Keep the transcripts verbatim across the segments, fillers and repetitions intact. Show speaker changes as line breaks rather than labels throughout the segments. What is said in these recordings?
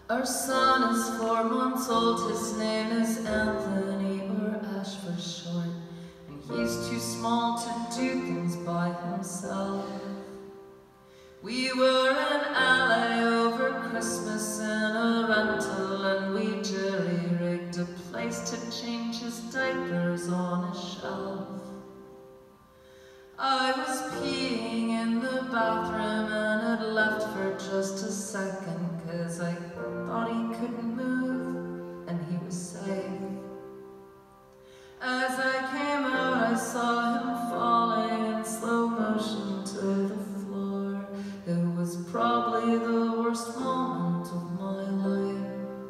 Our son is four months old, his name is Anthony, or Ash for short, and he's too small to do things by himself. We were in L A over Christmas in a rental, and we jury-rigged a place to change his diapers on a shelf. I was peeing in the bathroom and had left for just a second, 'cause I thought he couldn't move and he was safe. As I came out, I saw him falling in slow motion to the floor. It was probably the worst moment of my life.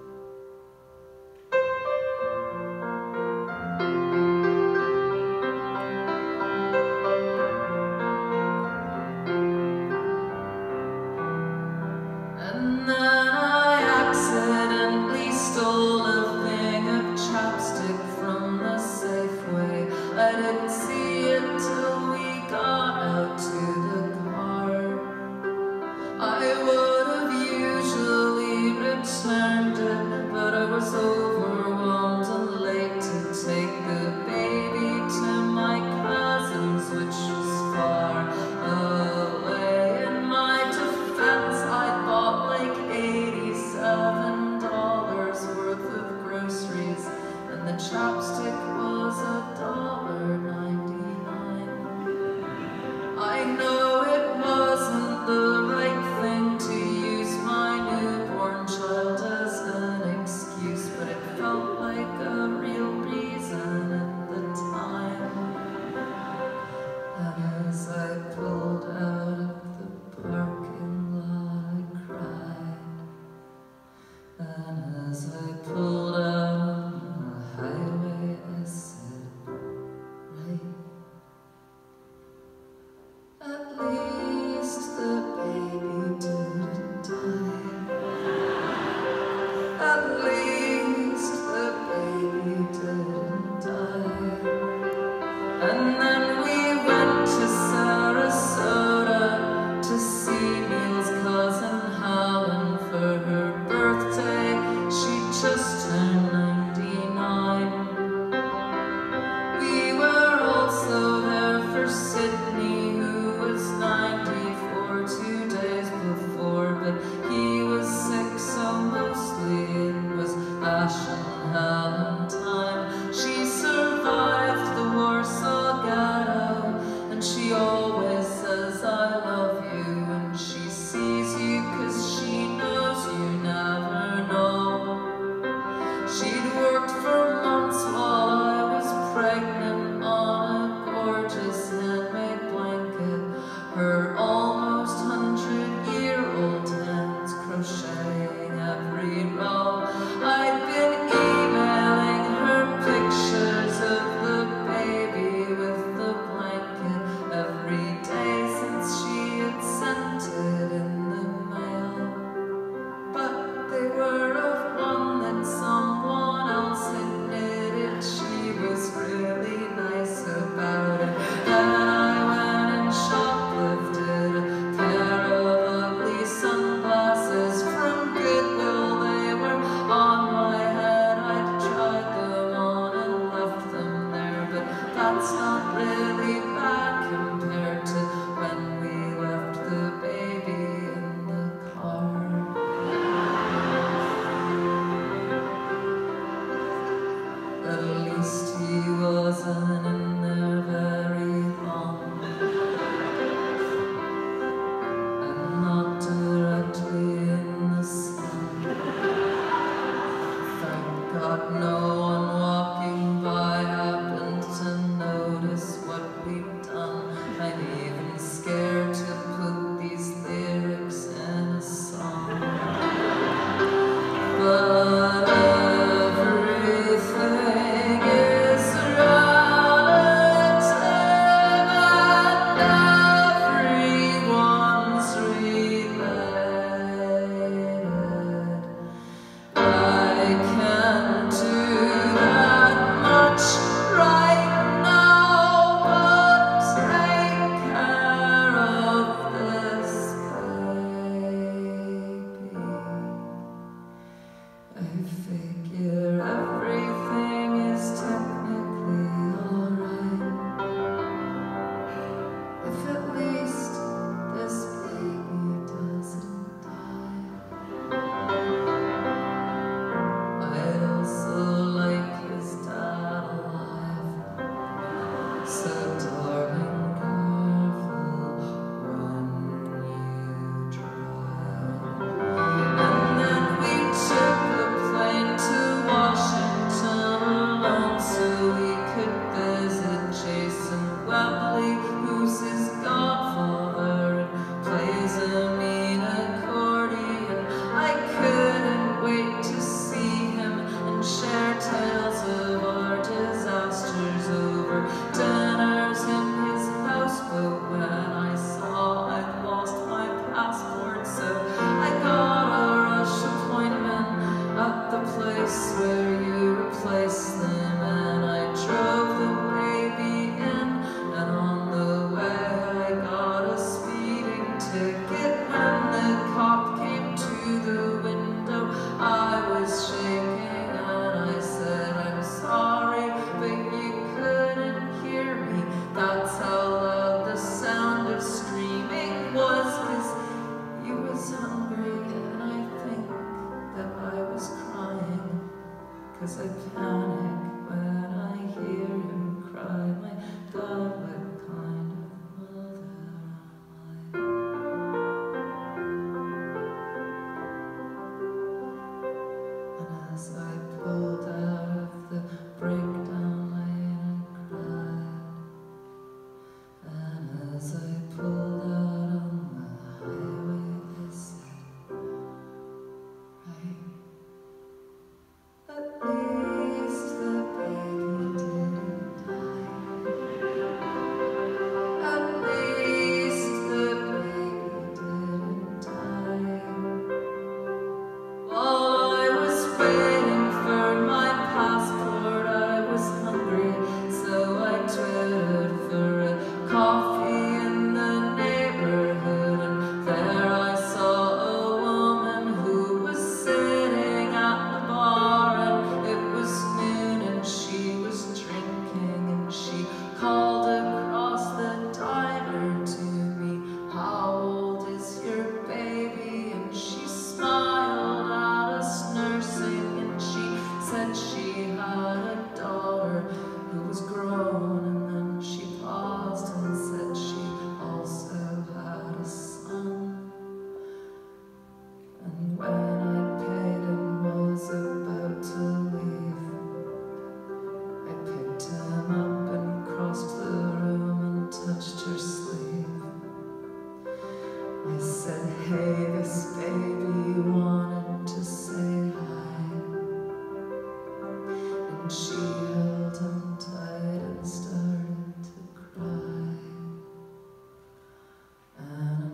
And then I accidentally stole a thing of chapstick from the Safeway. I didn't see it till we got out to the car. I would have usually returned it, but I was overwhelmed and late to take the baby to my cousin's, which was far away. In my defense, I bought like eighty-seven dollars worth of groceries, and the chapstick was a dollar ninety-nine. I know it wasn't the right thing to use my newborn child as an excuse, but it felt like a real reason at the time. And as I pulled out of the parking lot, I cried. And as I pulled out on the highway, I said, right. At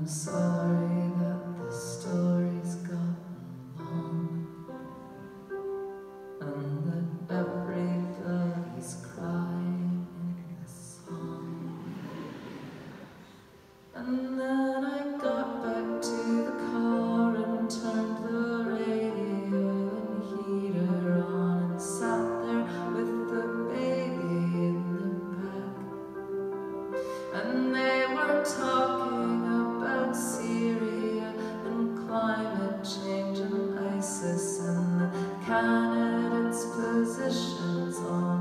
I'm sorry that the story's gotten long, and that everybody's crying in the song. And then I got back to the car and turned the radio and heater on and sat there with the baby in the back. And they were talking about Syria and climate change and ISIS and the candidates' positions on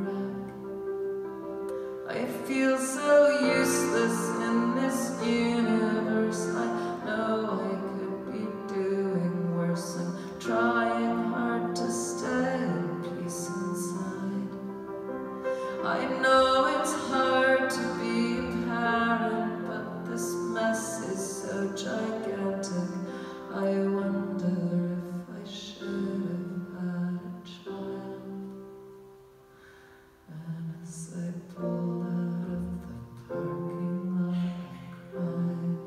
Iraq. I feel so useless in this universe. I know I could be doing worse and trying hard to stay in peace inside. I know it's hard to be a parent, but this mess is so gigantic. I wonder if I should have had a child. And as I pulled out of the parking lot, I cried.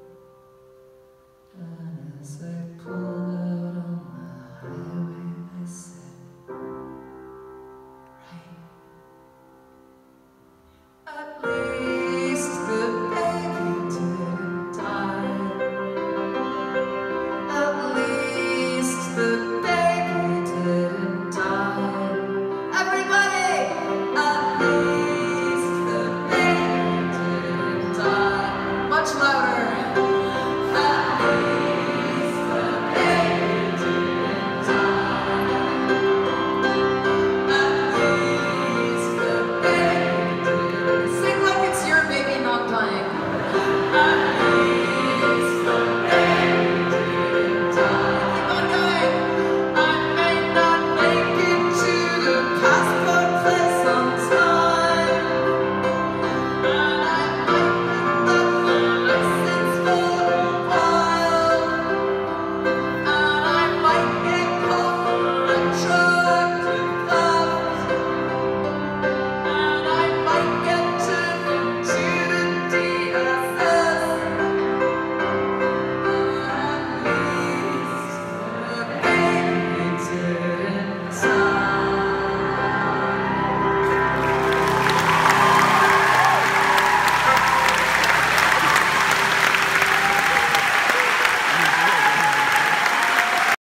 And as I pulled out on the highway, I said, right. At least the baby didn't die. At least the baby didn't die. Everybody! At least the baby didn't die. Much louder.